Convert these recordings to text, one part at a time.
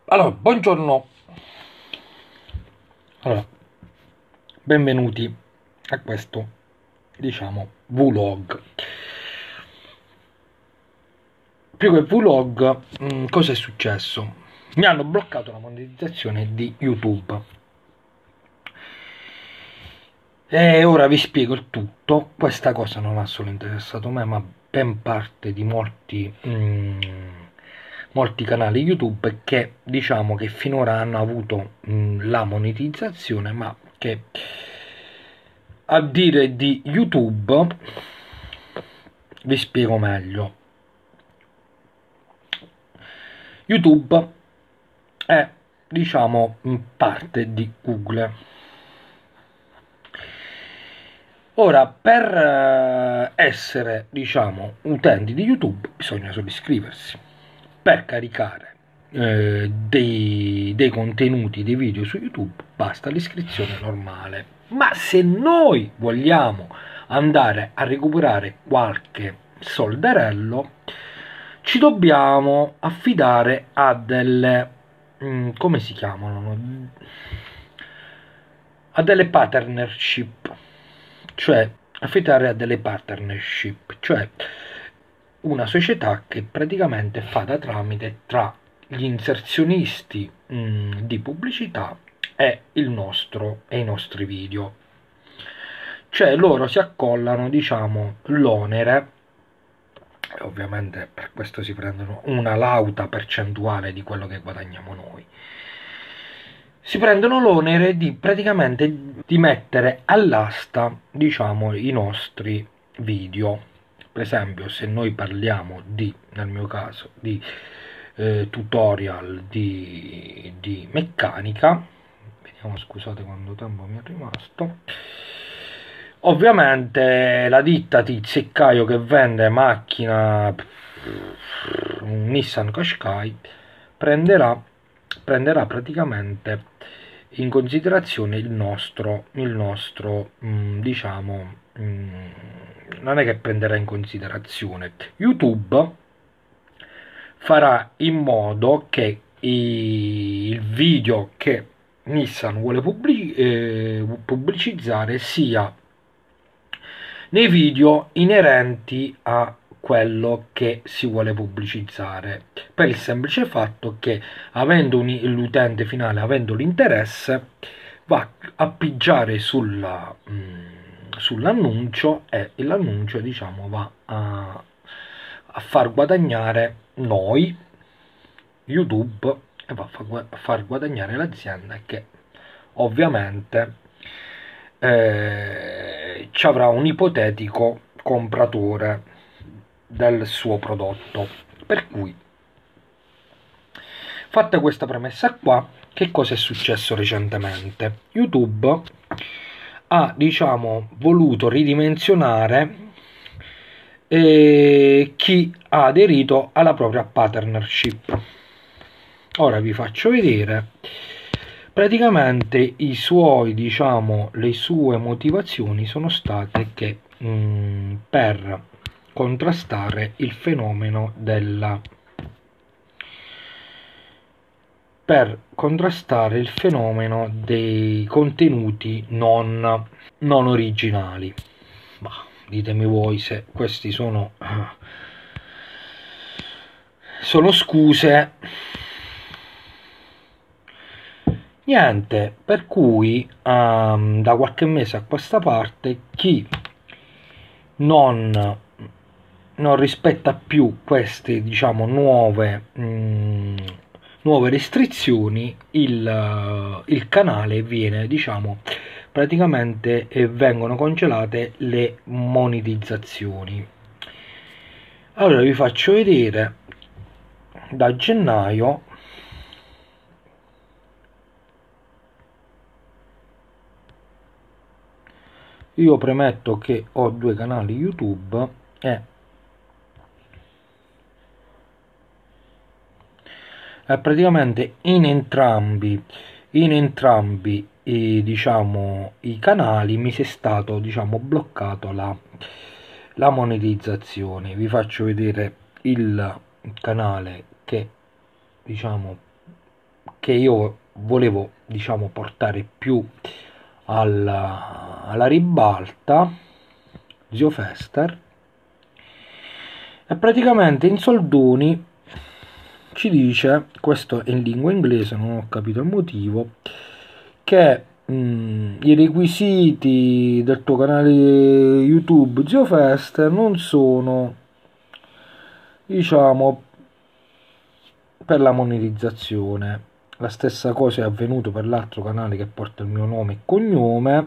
Allora, buongiorno. Allora, benvenuti a questo, vlog. Più che vlog, cosa è successo? Mi hanno bloccato la monetizzazione di YouTube. E ora vi spiego il tutto. Questa cosa non ha solo interessato me, ma ben parte di molti canali YouTube che che finora hanno avuto la monetizzazione, ma che a dire di YouTube vi spiego meglio. YouTube è parte di Google. Ora, per essere, utenti di YouTube bisogna solo iscriversi. Per caricare dei contenuti, dei video su YouTube, basta l'iscrizione normale. Ma se noi vogliamo andare a recuperare qualche soldarello, ci dobbiamo affidare a delle, come si chiamano? A delle partnership, cioè affidare a delle partnership, cioè una società che praticamente fa da tramite tra gli inserzionisti di pubblicità e i nostri video. Cioè loro si accollano, l'onere, e ovviamente per questo si prendono una lauta percentuale di quello che guadagniamo noi. Si prendono l'onere di praticamente di mettere all'asta, i nostri video. Per esempio, se noi parliamo nel mio caso, di tutorial di meccanica, vediamo, scusate quanto tempo mi è rimasto. Ovviamente la ditta Tizeccaio che vende macchina, un Nissan Qashqai, prenderà praticamente in considerazione non è che prenderà in considerazione. YouTube farà in modo che il video che Nissan vuole pubblicizzare sia nei video inerenti a quello che si vuole pubblicizzare, per il semplice fatto che l'utente finale avendo l'interesse va a pigiare sull'annuncio, e l'annuncio va a far guadagnare noi, YouTube, e va a far guadagnare l'azienda che ovviamente ci avrà un ipotetico compratore del suo prodotto. Per cui, fatta questa premessa qua, che cosa è successo recentemente? YouTube ha voluto ridimensionare chi ha aderito alla propria partnership. Ora vi faccio vedere praticamente le sue motivazioni sono state che per contrastare il fenomeno dei contenuti non originali. Bah, ditemi voi se questi sono scuse. Niente, per cui da qualche mese a questa parte chi non rispetta più queste nuove restrizioni, il canale viene praticamente vengono congelate le monetizzazioni. Allora vi faccio vedere da gennaio. Io premetto che ho due canali YouTube e praticamente in entrambi i canali mi si è stato bloccato la monetizzazione. Vi faccio vedere il canale che che io volevo, diciamo, portare più alla ribalta, Zio Fester, e praticamente in soldoni ci dice, questo è in lingua inglese, non ho capito il motivo, che i requisiti del tuo canale YouTube Zio Fester non sono, diciamo, per la monetizzazione. La stessa cosa è avvenuto per l'altro canale che porta il mio nome e cognome,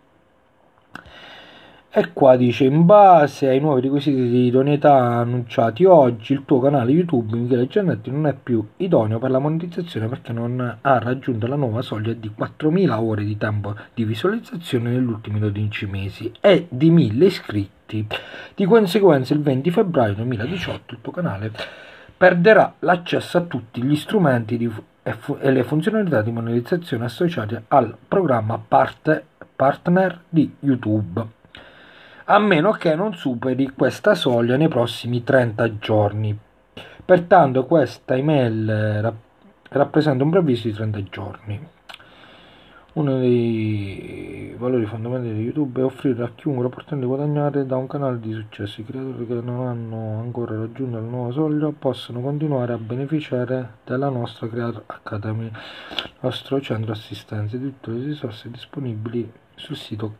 e qua dice: in base ai nuovi requisiti di idoneità annunciati oggi, il tuo canale YouTube Michele Giannetti non è più idoneo per la monetizzazione perché non ha raggiunto la nuova soglia di 4.000 ore di tempo di visualizzazione negli ultimi 12 mesi e di 1.000 iscritti. Di conseguenza il 20 febbraio 2018 il tuo canale perderà l'accesso a tutti gli strumenti e le funzionalità di monetizzazione associate al programma partner di YouTube, a meno che non superi questa soglia nei prossimi 30 giorni. Pertanto questa email rappresenta un preavviso di 30 giorni. Uno dei valori fondamentali di YouTube è offrire a chiunque l'opportunità di guadagnare da un canale di successo. I creatori che non hanno ancora raggiunto la nuova soglia possono continuare a beneficiare della nostra Creator Academy, il nostro centro assistenza, di tutte le risorse disponibili sul sito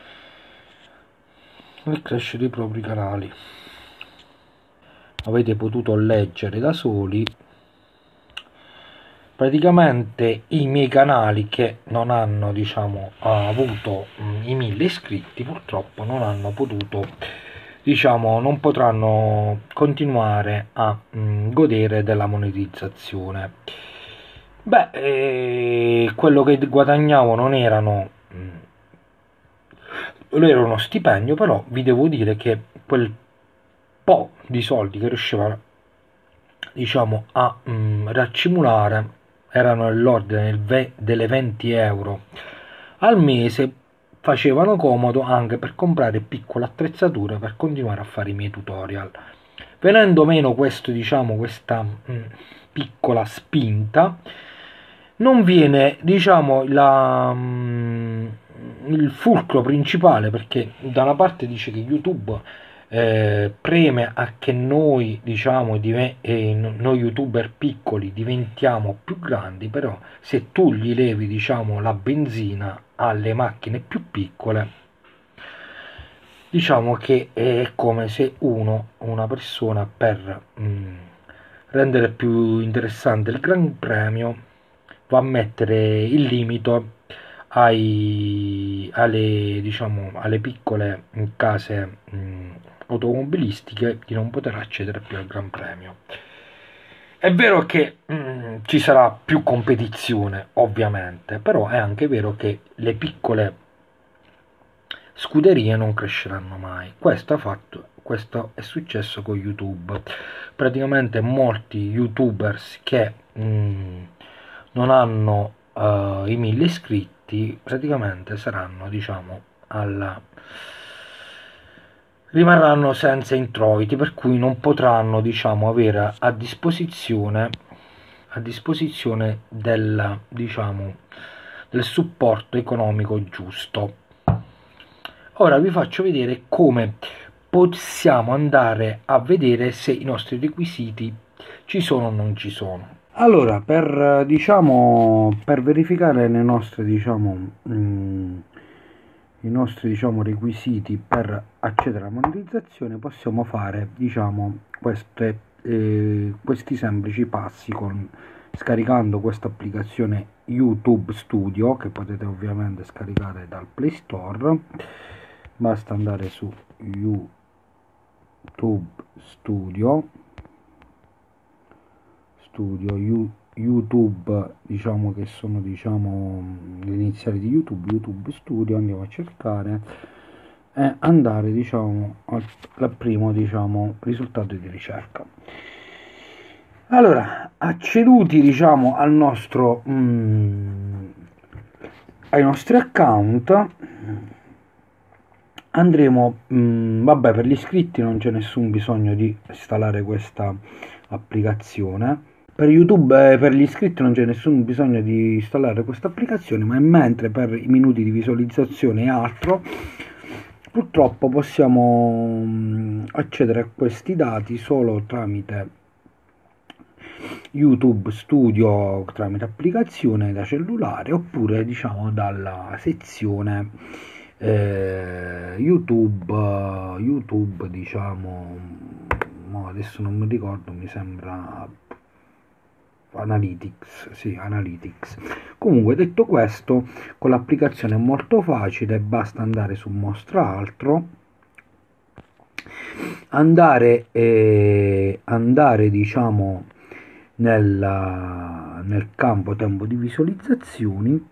per crescere i propri canali. Avete potuto leggere da soli. Praticamente i miei canali che non hanno, diciamo, avuto i 1.000 iscritti purtroppo non hanno potuto, diciamo, non potranno continuare a godere della monetizzazione. Quello che guadagnavo non era uno stipendio, però vi devo dire che quel po' di soldi che riusciva, diciamo, a raccimolare erano nell'ordine delle 20 euro al mese, facevano comodo anche per comprare piccole attrezzature per continuare a fare i miei tutorial. Venendo meno questo, diciamo, questa piccola spinta, non viene, diciamo, il fulcro principale, perché da una parte dice che YouTube preme a che noi, diciamo, noi youtuber piccoli diventiamo più grandi, però se tu gli levi, diciamo, la benzina alle macchine più piccole, diciamo che è come se una persona, per rendere più interessante il Gran Premio, va a mettere il limite alle piccole case automobilistiche di non poter accedere più al Gran Premio. È vero che ci sarà più competizione, ovviamente, però è anche vero che le piccole scuderie non cresceranno mai. Questo è successo con YouTube. Praticamente molti youtubers che non hanno i 1.000 iscritti praticamente saranno, diciamo, rimarranno senza introiti, per cui non potranno, diciamo, avere a disposizione del, diciamo, del supporto economico giusto. Ora vi faccio vedere come possiamo andare a vedere se i nostri requisiti ci sono o non ci sono. Allora, per verificare i nostri, requisiti per accedere alla monetizzazione, possiamo fare, questi semplici passi scaricando questa applicazione YouTube Studio, che potete ovviamente scaricare dal Play Store. Basta andare su YouTube Studio, YouTube, diciamo che sono, le iniziali di YouTube Studio. Andiamo a cercare e andare, al primo, risultato di ricerca. Allora, acceduti, al nostro ai nostri account, andremo, vabbè, per gli iscritti non c'è nessun bisogno di installare questa applicazione. Per YouTube, per gli iscritti non c'è nessun bisogno di installare questa applicazione, ma mentre per i minuti di visualizzazione e altro, purtroppo possiamo accedere a questi dati solo tramite YouTube Studio, tramite applicazione da cellulare, oppure diciamo dalla sezione YouTube, diciamo, adesso non mi ricordo, mi sembra Analytics, sì, Analytics. Comunque, detto questo, con l'applicazione è molto facile, basta andare su Mostra altro, andare diciamo nel campo tempo di visualizzazioni,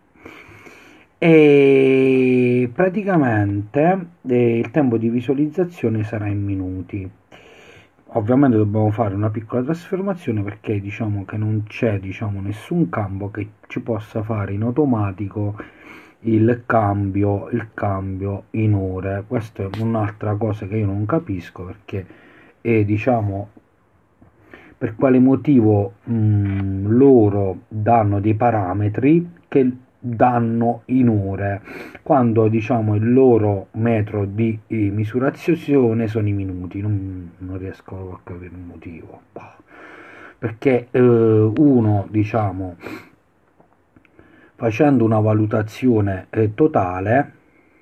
e praticamente il tempo di visualizzazione sarà in minuti. Ovviamente dobbiamo fare una piccola trasformazione, perché diciamo che non c'è, diciamo, nessun campo che ci possa fare in automatico il cambio in ore. Questa è un'altra cosa che io non capisco, perché diciamo, per quale motivo loro danno dei parametri che danno in ore, quando diciamo il loro metro di misurazione sono i minuti. Non riesco a capire il motivo, perché uno, diciamo, facendo una valutazione totale,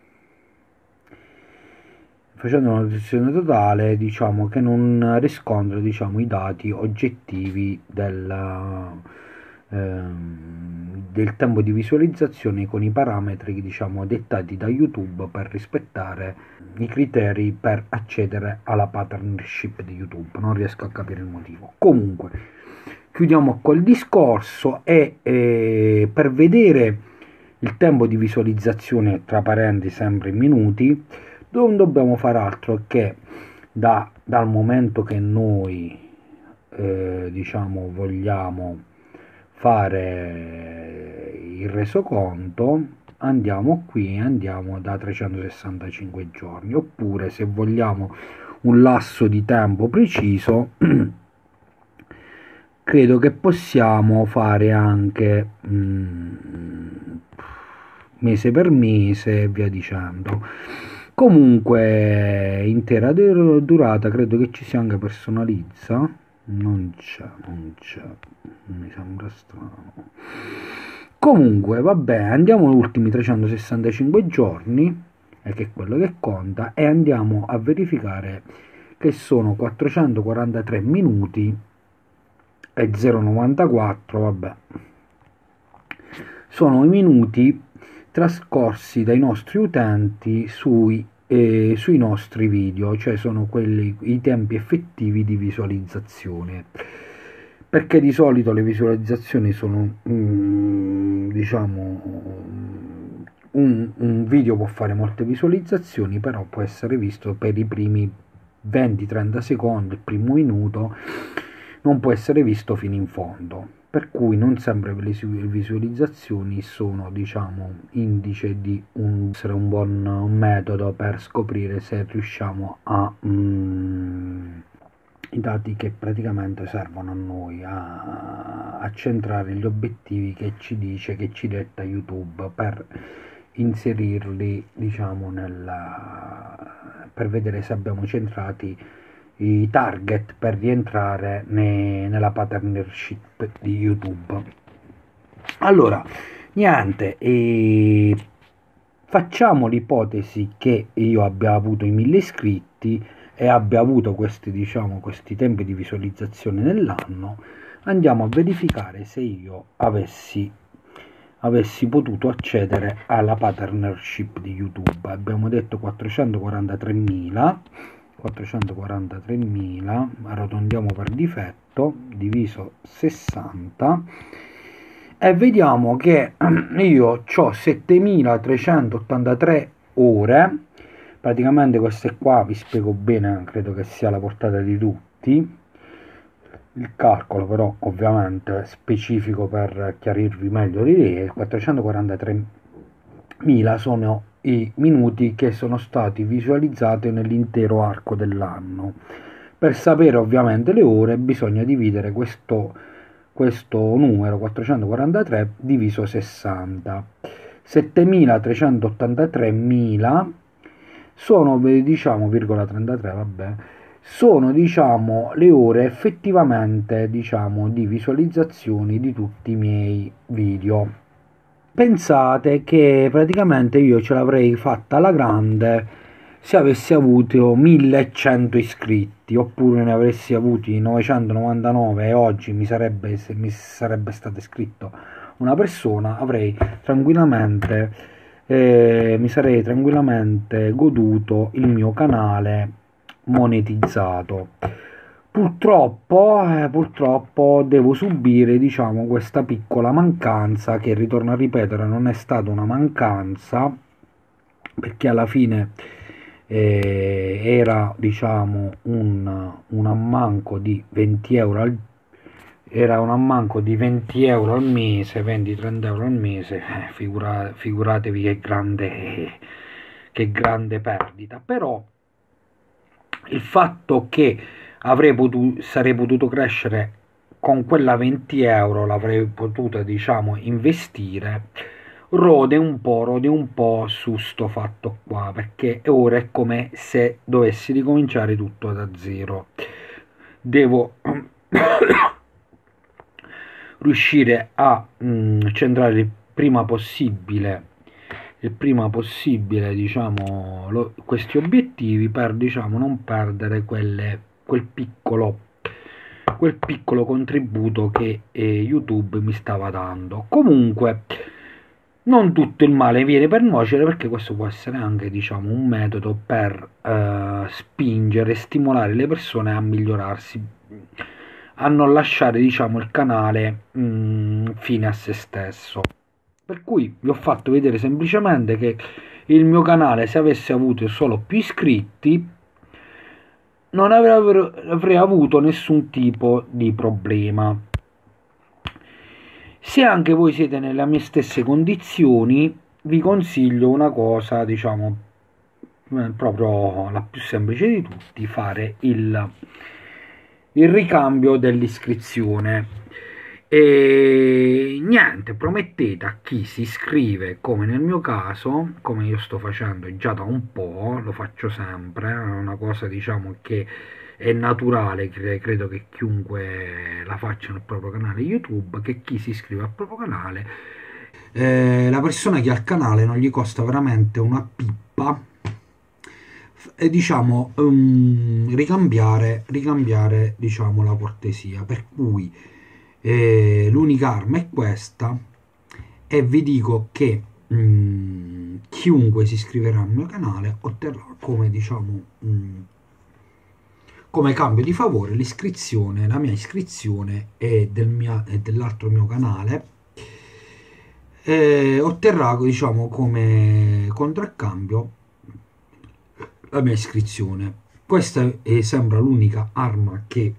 diciamo che non riscontra, diciamo, i dati oggettivi del tempo di visualizzazione con i parametri, diciamo, dettati da YouTube per rispettare i criteri per accedere alla partnership di YouTube. Non riesco a capire il motivo. Comunque, chiudiamo quel discorso, e per vedere il tempo di visualizzazione, tra parentesi sempre in minuti, non dobbiamo fare altro che dal momento che noi diciamo vogliamo fare il resoconto, andiamo qui, andiamo da 365 giorni, oppure se vogliamo un lasso di tempo preciso credo che possiamo fare anche mese per mese e via dicendo. Comunque intera durata, credo che ci sia anche personalizza. Non c'è, mi sembra strano. Comunque vabbè, andiamo agli ultimi 365 giorni, che è quello che conta, e andiamo a verificare che sono 443 minuti e 0,94, vabbè, sono i minuti trascorsi dai nostri utenti sui nostri video, cioè sono i tempi effettivi di visualizzazione, perché di solito le visualizzazioni sono diciamo, un video può fare molte visualizzazioni, però può essere visto per i primi 20-30 secondi, il primo minuto, non può essere visto fino in fondo, per cui non sempre le visualizzazioni sono, diciamo, indice di essere un buon metodo per scoprire se riusciamo a i dati che praticamente servono a noi a centrare gli obiettivi che ci dice, che ci detta YouTube, per inserirli, diciamo, per vedere se abbiamo centrati i target per rientrare nella partnership di YouTube. Allora, niente, facciamo l'ipotesi che io abbia avuto i 1000 iscritti e abbia avuto questi, diciamo, questi tempi di visualizzazione nell'anno. Andiamo a verificare se io avessi potuto accedere alla partnership di YouTube. Abbiamo detto 443.000, arrotondiamo per difetto, diviso 60, e vediamo che io ho 7.383 ore. Praticamente queste qua vi spiego bene, credo che sia alla portata di tutti il calcolo, però ovviamente specifico per chiarirvi meglio le idee. 443.000 sono i minuti che sono stati visualizzati nell'intero arco dell'anno. Per sapere ovviamente le ore bisogna dividere questo questo numero 443 diviso 60, 7383.000 sono, diciamo, virgola 33, vabbè, sono, diciamo, le ore effettivamente, diciamo, di visualizzazioni di tutti i miei video. Pensate che praticamente io ce l'avrei fatta alla grande se avessi avuto 1100 iscritti, oppure ne avessi avuti 999 e oggi se mi sarebbe stato iscritto una persona, mi sarei tranquillamente goduto il mio canale monetizzato. Purtroppo devo subire, diciamo, questa piccola mancanza che, ritorno a ripetere, non è stata una mancanza, perché alla fine era, diciamo, un ammanco di 20 euro era un ammanco di 20 euro al mese, 20-30 euro al mese, figuratevi che grande perdita. Però il fatto che sarei potuto crescere con quella 20 euro, l'avrei potuta, diciamo, investire, rode un po' su sto fatto qua, perché ora è come se dovessi ricominciare tutto da zero. Devo riuscire a centrare il prima possibile, diciamo, questi obiettivi, per, diciamo, non perdere quel piccolo contributo che YouTube mi stava dando. Comunque, non tutto il male viene per nuocere, perché questo può essere anche, diciamo, un metodo per spingere e stimolare le persone a migliorarsi, a non lasciare, diciamo, il canale fine a se stesso. Per cui vi ho fatto vedere semplicemente che il mio canale, se avesse avuto solo più iscritti, non avrei avuto nessun tipo di problema. Se anche voi siete nelle mie stesse condizioni, vi consiglio una cosa, diciamo, proprio la più semplice di tutti: fare il ricambio dell'iscrizione. E niente, promettete a chi si iscrive, come nel mio caso, come io sto facendo già da un po', lo faccio sempre, è una cosa, diciamo, che è naturale, credo che chiunque la faccia nel proprio canale YouTube, che chi si iscrive al proprio canale, la persona che ha il canale non gli costa veramente una pippa, e, diciamo, ricambiare, diciamo, la cortesia. Per cui l'unica arma è questa, e vi dico che chiunque si iscriverà al mio canale otterrà, come, diciamo, come cambio di favore, l'iscrizione, la mia iscrizione e dell'altro mio canale, otterrà, diciamo, come contraccambio la mia iscrizione. Questa sembra l'unica arma che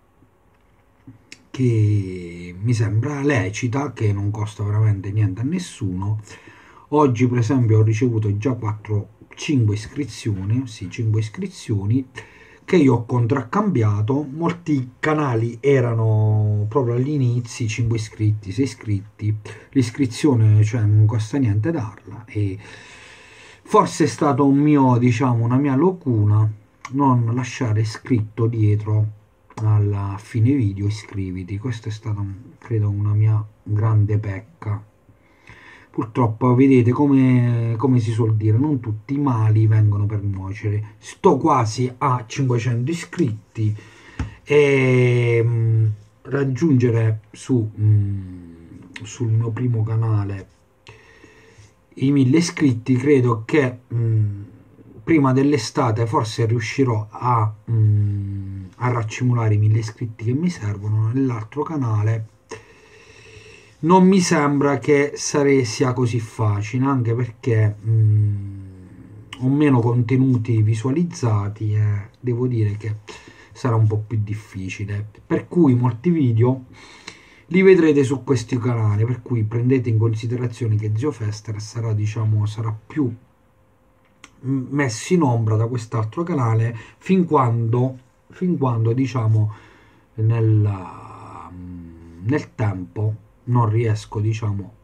mi sembra lecita, che non costa veramente niente a nessuno. Oggi, per esempio, ho ricevuto già 5 iscrizioni, sì, 5 iscrizioni che io ho contraccambiato. Molti canali erano proprio agli inizi 5 iscritti, 6 iscritti, l'iscrizione, cioè, non costa niente darla, e forse è stato una mia locuna non lasciare scritto dietro alla fine video iscriviti. Questa è stata, credo, una mia grande pecca. Purtroppo, vedete, come si suol dire, non tutti i mali vengono per nuocere. Sto quasi a 500 iscritti, e raggiungere sul mio primo canale i 1000 iscritti, credo che prima dell'estate forse riuscirò a raccimolare i 1000 iscritti che mi servono. Nell'altro canale non mi sembra che sia così facile, anche perché ho meno contenuti visualizzati, e devo dire che sarà un po' più difficile, per cui molti video li vedrete su questi canali. Per cui prendete in considerazione che Zio Fester sarà, diciamo, sarà più messo in ombra da quest'altro canale fin quando, diciamo, nel tempo non riesco, diciamo,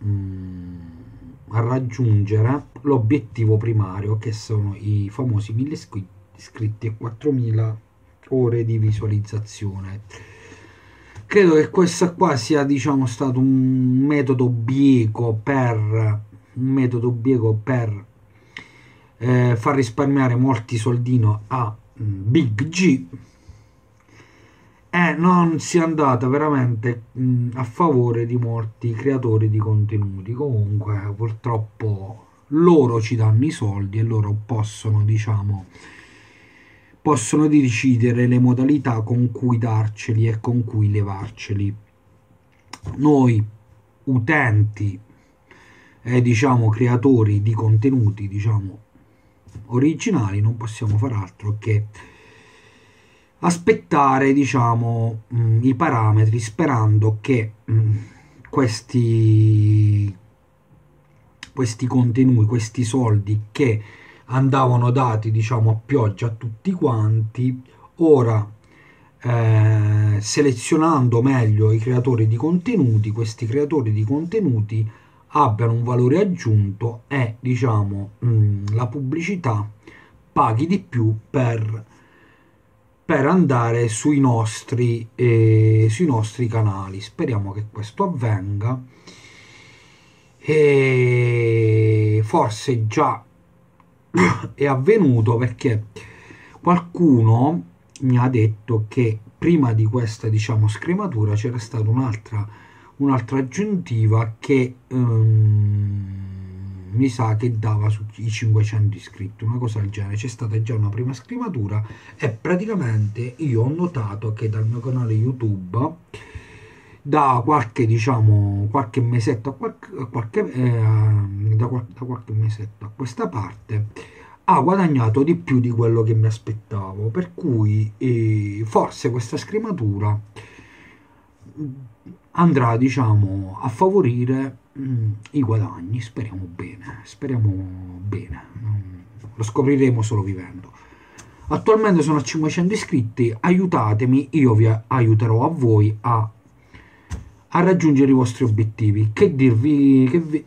a raggiungere l'obiettivo primario, che sono i famosi 1000 iscritti e 4000 ore di visualizzazione. Credo che questo qua sia, diciamo, stato un metodo bieco per far risparmiare molti soldino a Big G, e non sia andata veramente a favore di molti creatori di contenuti. Comunque purtroppo loro ci danno i soldi e loro possono, diciamo, possono decidere le modalità con cui darceli e con cui levarceli. Noi utenti e, diciamo, creatori di contenuti, diciamo, originali, non possiamo far altro che aspettare, diciamo, i parametri, sperando che questi contenuti, questi soldi che andavano dati, diciamo, a pioggia a tutti quanti, ora selezionando meglio i creatori di contenuti, questi creatori di contenuti abbiano un valore aggiunto e, diciamo, la pubblicità paghi di più per andare sui nostri canali. Speriamo che questo avvenga, e forse già è avvenuto, perché qualcuno mi ha detto che prima di questa, diciamo, scrematura c'era stata un'altra aggiuntiva che mi sa che dava sui 500 iscritti, una cosa del genere. C'è stata già una prima scrematura e praticamente io ho notato che dal mio canale YouTube, da qualche, diciamo, qualche mesetto da qualche mesetto a questa parte, ha guadagnato di più di quello che mi aspettavo, per cui forse questa scrematura andrà, diciamo, a favorire i guadagni. Speriamo bene, lo scopriremo solo vivendo. Attualmente sono a 500 iscritti, aiutatemi, io vi aiuterò a voi a raggiungere i vostri obiettivi. Che dirvi?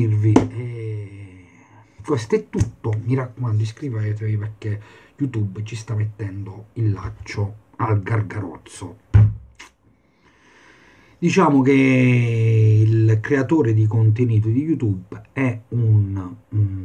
Questo è tutto, mi raccomando, iscrivetevi, perché YouTube ci sta mettendo il laccio al gargarozzo. Diciamo che il creatore di contenuti di YouTube è un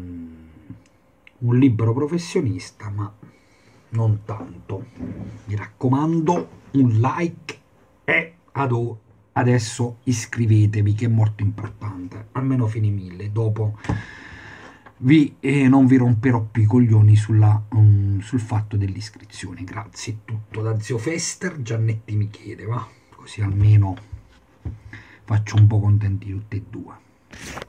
libero professionista, ma non tanto. Mi raccomando, un like e adesso iscrivetevi, che è molto importante, almeno fino ai 1000. Dopo non vi romperò più i coglioni sul fatto dell'iscrizione. Grazie, è tutto da Zio Fester. Giannetti mi chiede, va? Così almeno faccio un po' contenti tutti e due.